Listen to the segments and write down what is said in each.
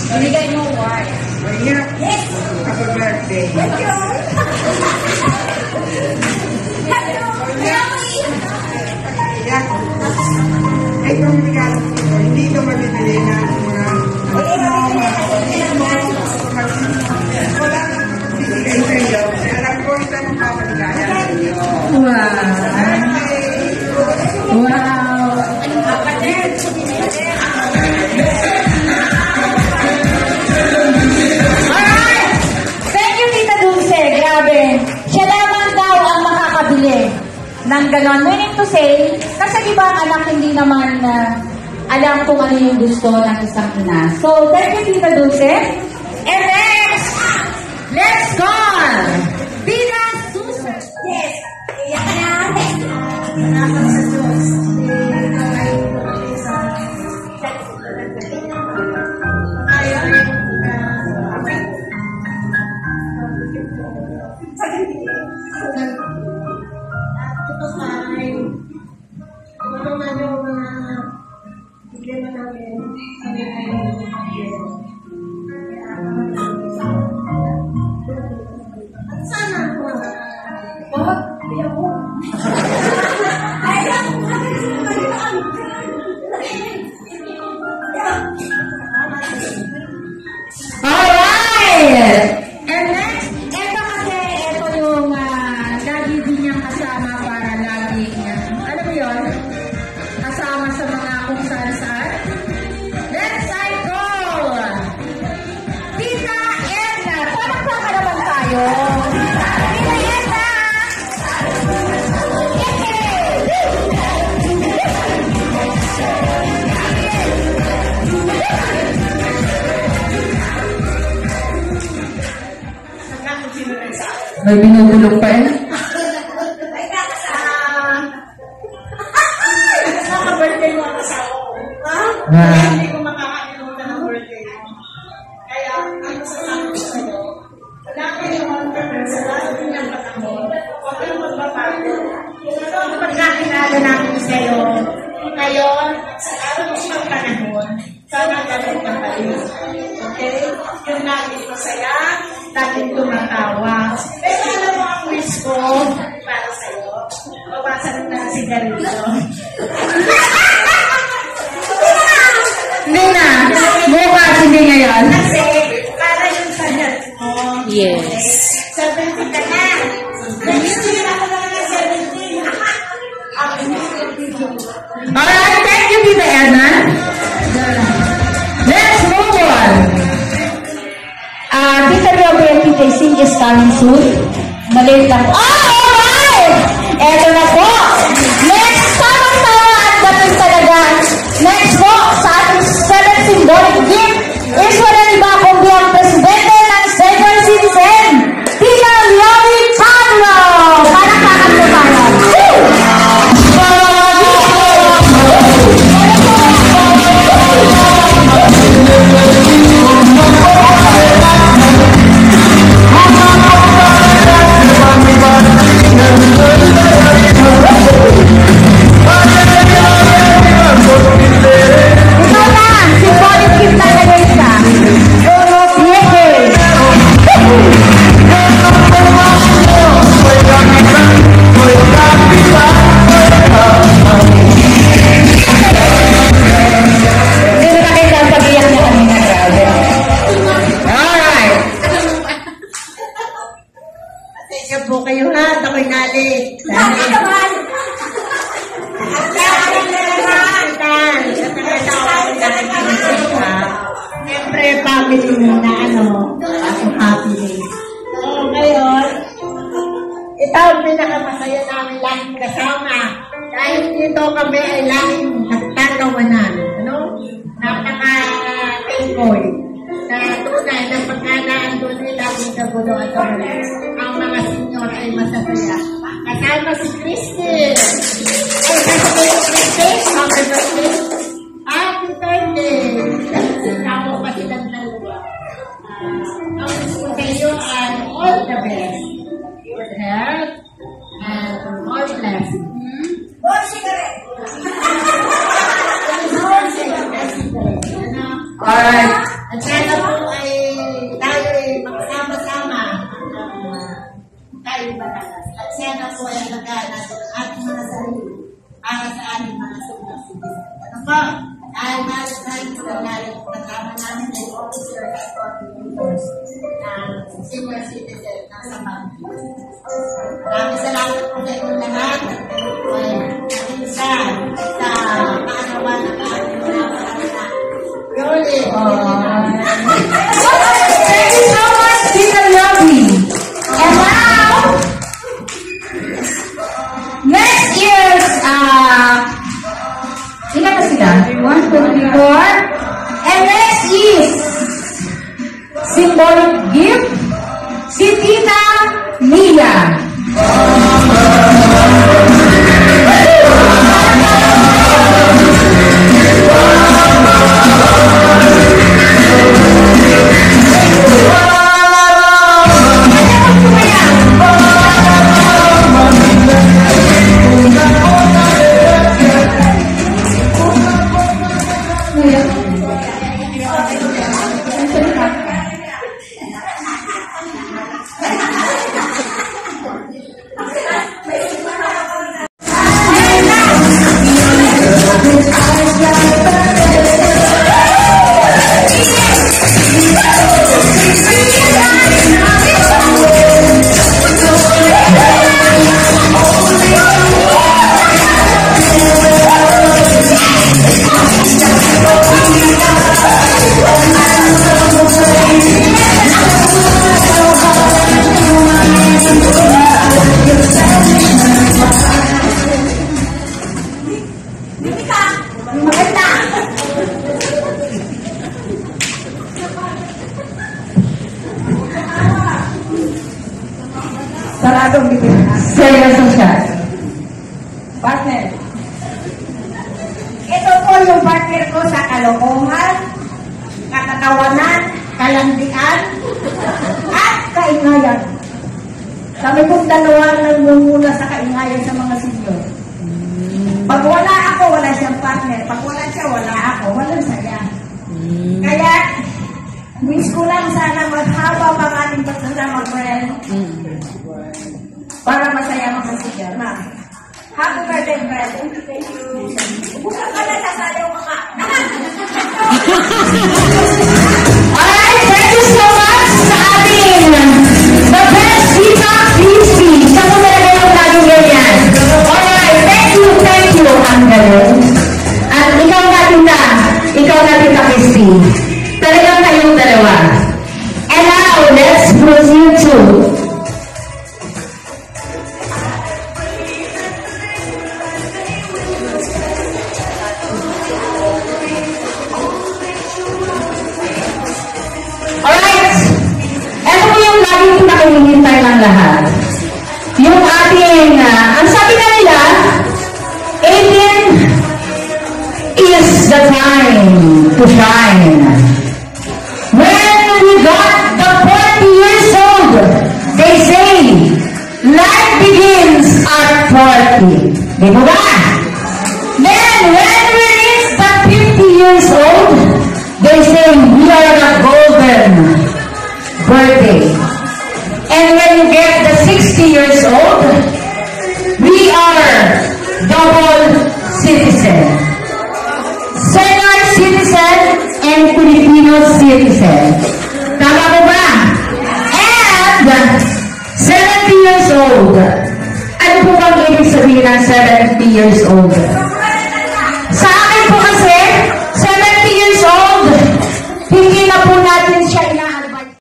Binigay mo white. Yes! Happy birthday. Thank you. Yeah. Ito ang regalo ko. Hindi ito mabibili na mga wala nang bibigay sa iyo. Alam ko ito ang papaligaya sa iyo. Wow. Alright. Thank you, Tita Dulce. Grabe. Siya lamang daw ang makakabili ng ganon. Meaning to say, kasi diba anak hindi naman alam kung ano yung gusto ng isang ina. So, thank you, Tita Dulce. And next, let's go! Tita Susan. Yes. Iyak na. Salamat sa Diyos. May binubulong pa eh. Naka-birthday mo ang asawa ko. Ha? Hindi ko makakalimutan ng birthday mo. Kaya, ang salamat ko sa'yo. Wala kayo sa lahat ng panahon. Huwag kang magbabago. Ito ang pagkakilala namin sa'yo. Ngayon, sa araw ng panahon, sana ganun ka tayo. Okay? Yung laging masaya, laging tumatawa. Pero alam mo ang wish ko para sa'yo. Bawasan na sigarilyo. Hindi na. Bukas, hindi ngayon. Kasi, para yung sa health mo. Yes. 70 ka na. Hindi na ako naman ng 70. Alright, thank you, Tita Edna. Let's move on. Tita Robert, Tita Sing is coming soon. Maliit lang po. Alright! Eto na po. Next, tamang-tama at dating talaga. Next po, sa ating 7th symbolic gift is wala iba kundi ang presidente ng Second Citizen, Tita Leonie Pablo. Palakpakan po tayo. Ang mga senior ay masasaya. Kasama si Christy. Ay, kasama si Christy. Happy birthday. Happy birthday. Kasama pa silang dalawa. Ang gusto sa iyo ay all the best. Good health and more blessings. More cigarette. More cigarette. Alright. At sana po symbolic gift, si Tita Mia. Saradong bibig. Seryoso siya. Partner. Ito po yung partner ko sa kalokohan, katatawanan, kalandian, at kaingayan. Kami pong dalawa nagmumula sa kaingayan sa mga senior. Pag wala ako, wala siyang partner. Pag wala siya, wala ako. Walang saya. Kaya, wish ko lang sana maghaba pang ating pagsasama, friend. Para masaya mga senior. Happy birthday, friend. Thank you. Bukan ka na sasayaw ka. Alright, thank you so much sa ating the best Tita Christy. Siya po talaga yung laging ganyan. Alright, thank you. Ang galing. At ikaw na Tita Christy. Talagang kayong dalawa. And now, let's proceed to hinihintay ng lahat. Yung ating, ang sabi na nila, 18 is the time to shine. When we got the 40 years old, they say, life begins at 40. Di ba ba? Then, when we reach the 50 years old, they say, we are the golden birthday. And when you get the 60 years old, we are double citizen. Senior citizen and Filipino citizen. Tama ko ba? And 70 years old. Ano po bang ibig sabihin ng 70 years old? Sa akin po kasi, 70 years old, hindi na po natin siya ina-advise.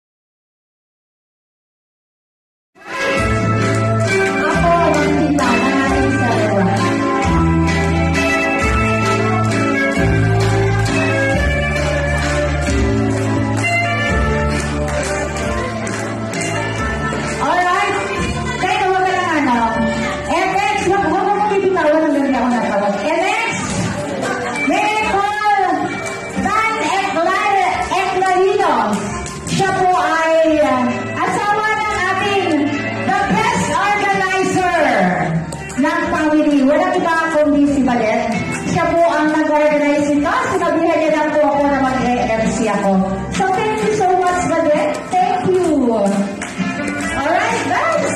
Walang iba kundi si Balet. Siya po ang nag-organize ito. Sinabihan niya lang po ako na mag-MC ako. So, thank you so much, Balet. Thank you. Alright, guys.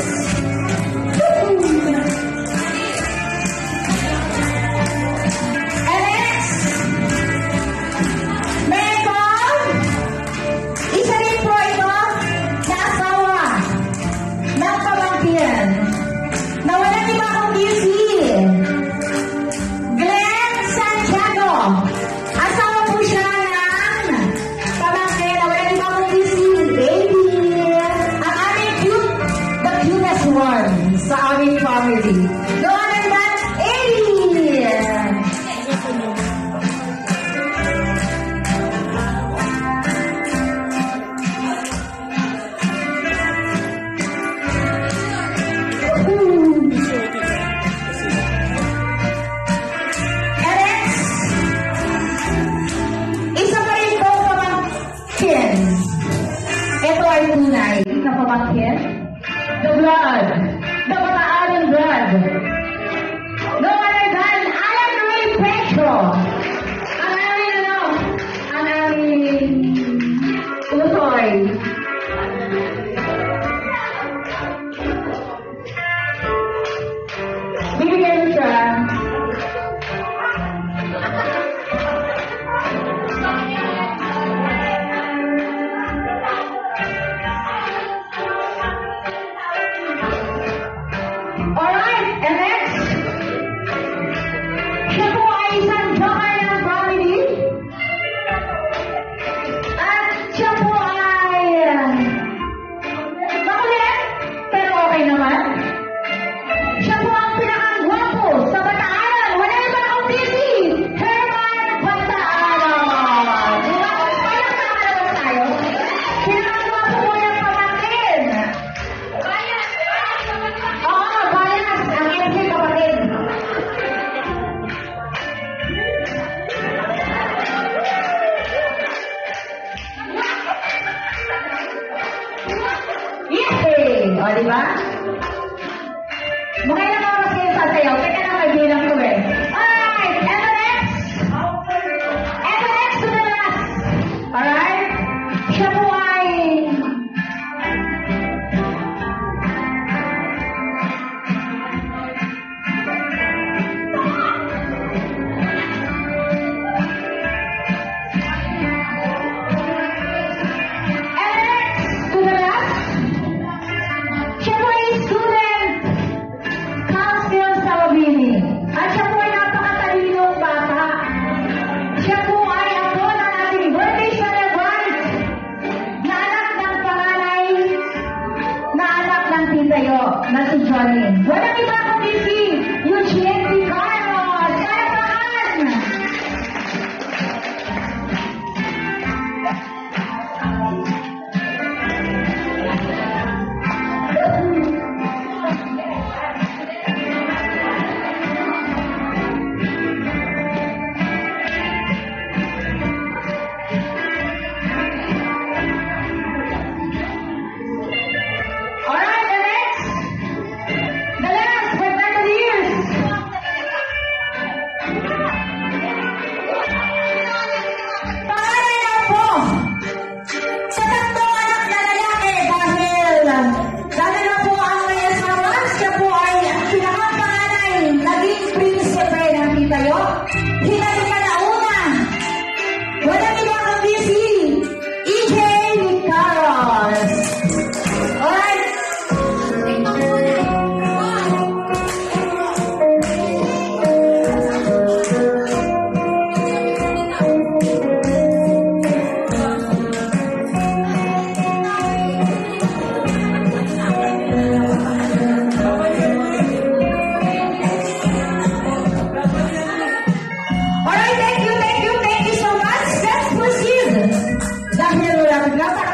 And next, meron, isa rin po ito sa asawa ng pamangkin na walang iba kundi si Glenn Santiago. Asawa po siya ng pamangkin ay tunay na pamangkin. The blood. The Bataalan blood. No other than Alan Ray Petro. Ang aming utoy. Bibigyan siya. Alright, and next, siya po ay isang joker ng family. At siya po ay makulit, pero okay naman. Siya po ang pinakagwapo sa Bataalan. Wala na ba akong busy? Herman Bataalan. Diba? Palakpakan tayo. Pinakagwapo mo yung pamangkin. Oo, bias. Ang MC kapatid. Yay! O, diba? Mukha na ako kasi yung sasayaw. Teka na, may bilang ko eh. Alright, eto next. Eto next to the last. Alright? Siya po ay... to the last. Siya po ay student. Council Salvini. At siya po ay napakatalinong bata. Siya po ay ako ng ating birthday celebrant na anak ng panganay, na anak ng titayo na si Johnny. Walang iba kundi si Eugene Picardo. Salamat! Alright, the next. The last but not the least. Pangalan niya po sa tatlong anak na lalaki dahil na po ang may asawa, siya po ay ang pinakapanganay, naging prinsipe ng titayo. Hinalika na una. Walang iba kundi si EJ Nicaros. Alright. Alright, thank you so much. Let's proceed. Dahil wala bigla para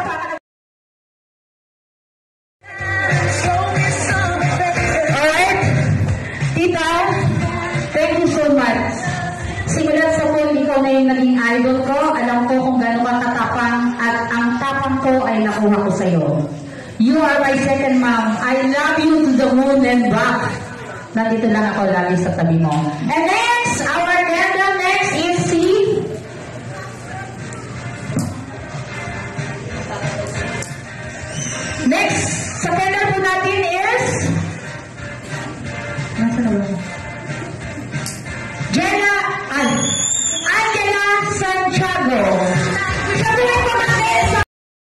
Alright, tita, thank you so much. Simulat sa pool, ikaw na yung naging idol ko. Alam ko kung gano'n ka katapang at ang tapang ko ay nakuha ko sa'yo. You are my second mom. I love you to the moon and back. Nandito lang ako lagi sa tabi mo. And next, our candle next is si... Next, sa candle po natin is... Nasa na ba? Angela Santiago. Sabihin ko natin sa...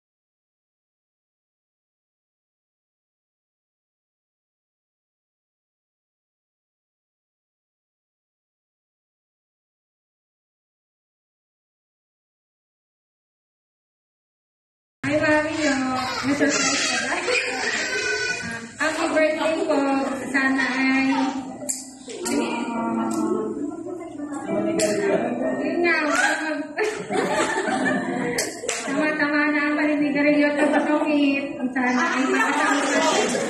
Hi, Mario. Na-surprise ka ba? Happy birthday po. Sana ay... Yun nga. Tama-tama na ang paninigarilyo at pagkakit. Sana ay makasama ka.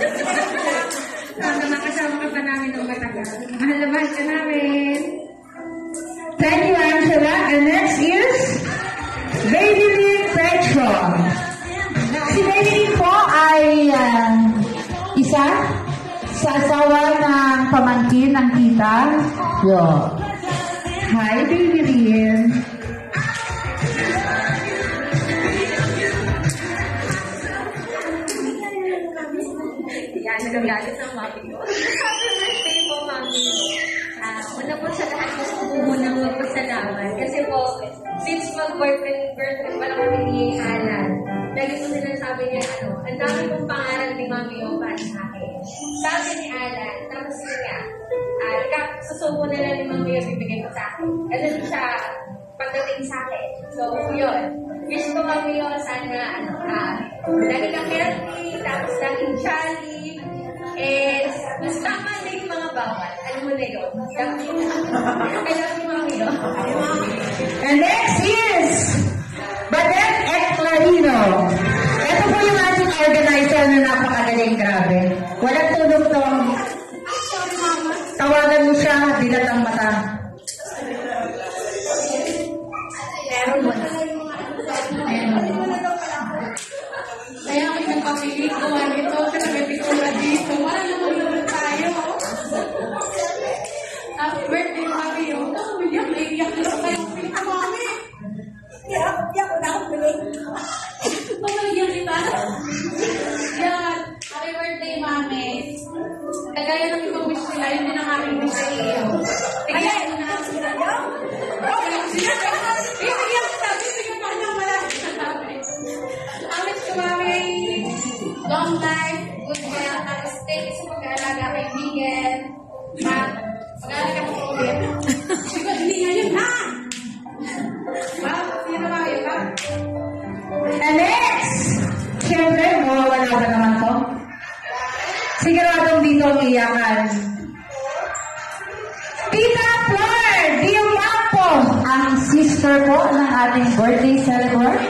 Sana makasama ka pa namin ng matagal. Mahal na mahal ka namin. Thank you, Angela. And next is Baby Petro. Si Baby sa asawa ng pamangkin ng tita. Yo. Hi, baby Rian. Yan, nagagalit ng mami ko. Happy birthday po, mami. Una po sa lahat, gusto ko munang magpasalamat. Kasi po, since mag-boyfriend pa lang kami ni Alan, lagi po sinasabi niya, ang dami pong pangaral ni mami yung para sa akin. Sabi ni Alan, tapos niya, susuko na lang ni mami yung bibigay ko sa akin. Ganun siya pagdating sa akin. So, yun. Wish ko kami yun, sana, lagi kang healthy, tapos laging jolly, and mas tama na yung mga bawal. Alam mo na yun. I love you, mami, yun. And next is Badet et Clarino. Ito po yung ating organizer na napakagaling, grabe. Walang tulog to. Tawagan mo siya, dilat ang mata. Meron mo na. Kaya kami nagpapilit ko ito, kasi may pikula dito. Wala naman tayo. Happy birthday, mami. Umiyak na iyak na kayo. Mami! Iyak ko na ako piling. Pamilya kita. Yan. Happy birthday, mami. Kagaya ng ibang wish nila, yun din ang aming wish sa iyo. Kaya, long life, good health, tapos stay sa pag-aalaga kay Miguel. Mag-aalaga ko ulit. Siguro, hindi ngayon, ha? Sino ba yun, ha? And next, siyempre, mawawala ba naman to? Siguradong dito ang iyakan. Tita Flor Diomampo, ang sister po ng ating birthday celebrant.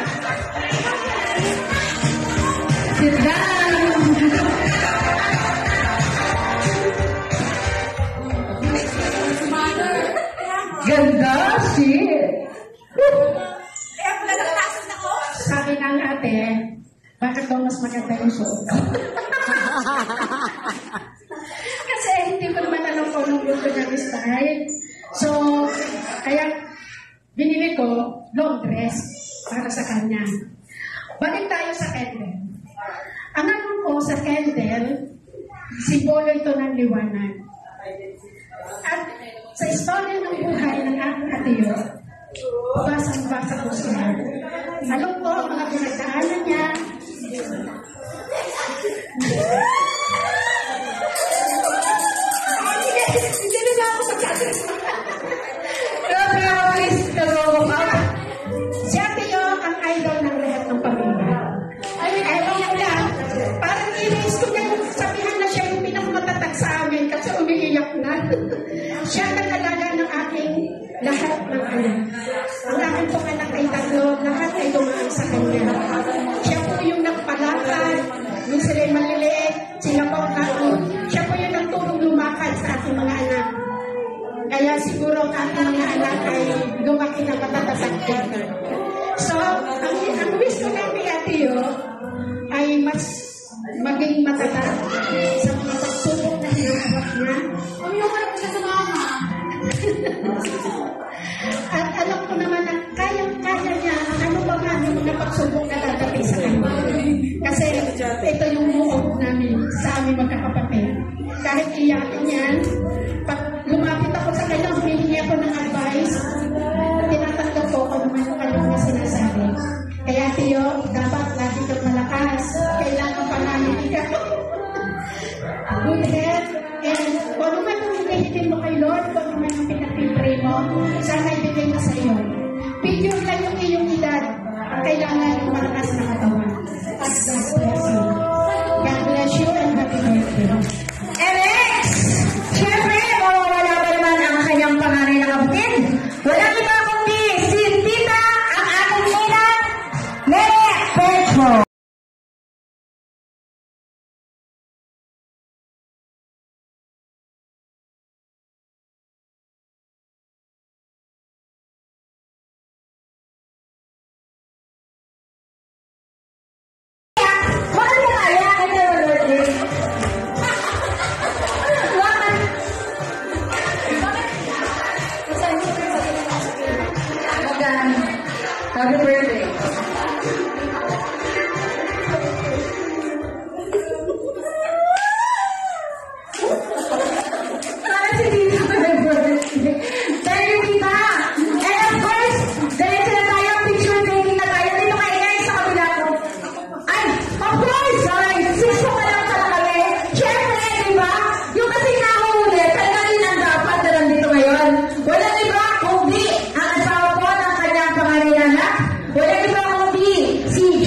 Sit down! Ganda, shit! Kaya pala nakatasan ako. Sabi ng ate, bakit daw mas maganda yung suot ko? Kasi hindi ko naman alam kung anong gusto niya style. So, kaya binili ko long dress para sa kanya. Balik tayo sa candle. Ang ano ko sa candle, simbolo ito ng liwanag. At sa istorya ng buhay ng aking atiyo, basang-basa ko siya. Alam ko ang mga pinagdaanan niya. Hindi na ako sa classes. Si atiyo ang idol ng lahat ng pamilya. Ewan ko lang, parang inis ko na yung sabihan na siya yung pinakamatatag sa amin kasi umiiyak na. Siya nag-alaga ng aking lahat ng anak. Ang aking pong anak ay tatlo, lahat ay dumaan sa kanya. Siya po yung nagpalakad, nung sila'y maliliit, sila po siya po yung nagturong lumakad sa aking mga anak. Kaya siguro ang aking mga anak ay lumaki na matatatag din. So, ang wish ko na kay Atiyo ay mas maging matatag sa mga pagsubok na hinaharap niya. Ang yung harap siya sa mama. At alam ko naman na kayang-kaya niya ang ano ba nga yung mga pagsubok na dadating sa kanya. Kasi ito yung muog namin sa aming magkakapatid. Kahit iyakin yan, pag lumapit ako sa kanya, humihingi ako ng advice, tinatanggap ko kung naman yung kanyang mga sinasabi. Kaya Tiyo, dapat lagi kang malakas. Kailangan pa namin ikaw. Good health. And kung naman yung hinihitin mo kay Lord, kung naman yung pinag-pray mo, sana ibigay mo sa iyo. Figure lang yung iyong edad. Ang kailangan yung malakas na katawan. God bless you. God bless you and happy birthday. And next, siyempre, mawawala ba naman ang kanyang panganay na kapatid? Walang iba kundi si Tita, ang ating ina, Nene Petro. Mahal na kaya, ito yung birthday.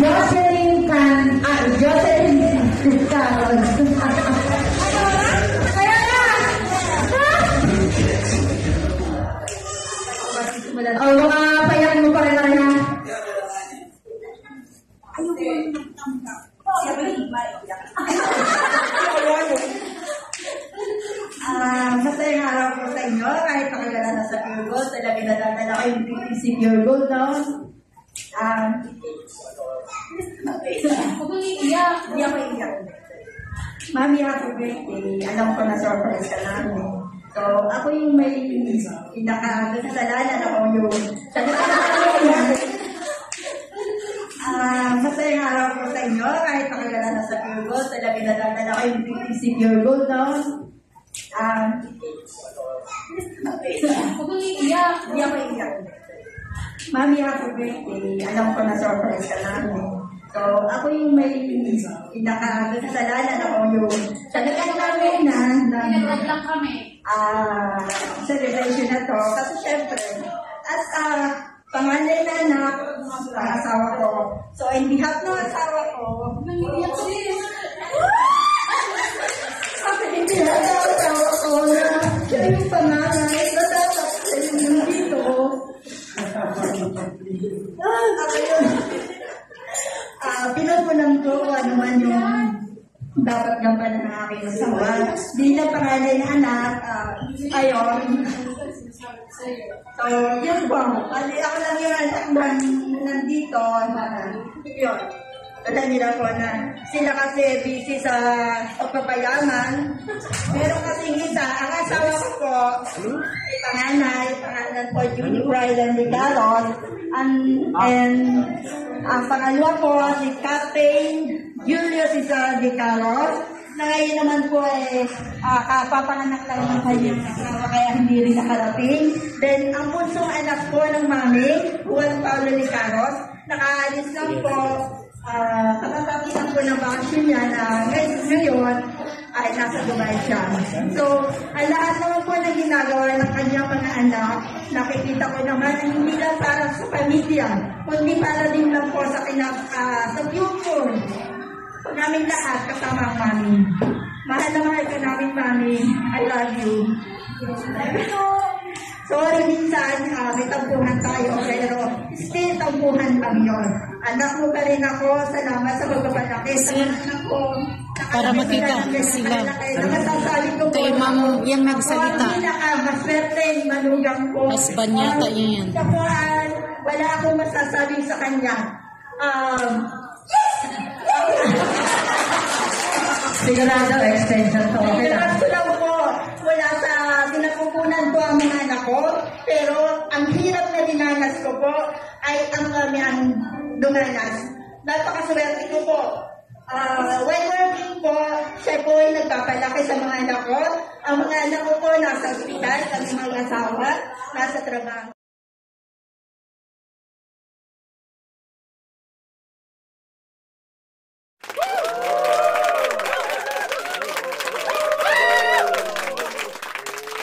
Jocelyn Carlos. Kaya na! O, mga payak mo pa rin na. Masayang araw po sa inyo. Kahit nakagala na sa Pure Gold, talaga nadadala ko yung PPC Pure Gold, no? Huwag mo iiyak. Hindi ako iiyak. Mami, happy birthday. Alam ko na surprise ka namin. So, ako yung may pinaka-kasalanan ako yung masayang araw po sa inyo. Kahit nakagala na sa Pure Gold, talaga nadadala ko yung PPC Pure Gold, no? Huwag mo iiyak. Hindi ako iiyak. Mami, happy birthday. Alam ko na surprise ka namin. So, ako yung may pinaka-kasalanan ako yung talagang namin Pinag-add lang kami. celebration na to. Kasi syempre, as panganay na anak, asawa ko. So, in behalf ng asawa ko, in behalf ng asawa ko na siya yung panganay, na dapat siya yung nandito. Ako yun. Pinupunan ko kung ano man yung dapat gampanan ng aking asawa. Bilang panganay na anak, ayon. So, yun po. Kasi ako lang yung anak nandito. Yun. Alam nila po na sila kasi busy sa pagpapayaman. Meron kasing isa, ang asawa ko po, panganay po, Judy Bryden Regalos. And ang pangalawa po, si Captain Julius Isa Regalos. Na ngayon naman po kapapanganak lang ng kanyang asawa kaya hindi rin nakarating. Then, ang punsong anak po ng mami, Juan Paulo Regalos, nakaalis lang po. Katatapos po ng vaccine niya na ngayon ay nasa Dubai siya. So, ang lahat naman po na ginagawa ng kanyang mga anak, nakikita ko naman na hindi lang para sa pamilya, kundi para din lang po sa future namin lahat kasama ang mami. Mahal na mahal ka namin, mami. I love you. Sorry, minsan may tampuhan tayo, pero still tampuhan kami yun. Anak mo pa rin ako, salamat sa pagpapalaki. Sa anak ko, para makita sila. nakasasabi ko po, Kay ma'am yung nagsalita. maswerte, manugang ko. Husband yata yan. Kapuan, wala akong masasabi sa kanya. Sigurado, extension to. Okay lang. Relax lang po. Wala sa sinapupunan ko ang mga anak ko, pero ang hirap na dinanas ko po ay ang kami ang dumanas. Napakaswerte ko po. When working po, siya po ay nagpapalaki sa mga anak ko. Ang mga anak ko po nasa ospital, kami mga asawa, nasa trabaho.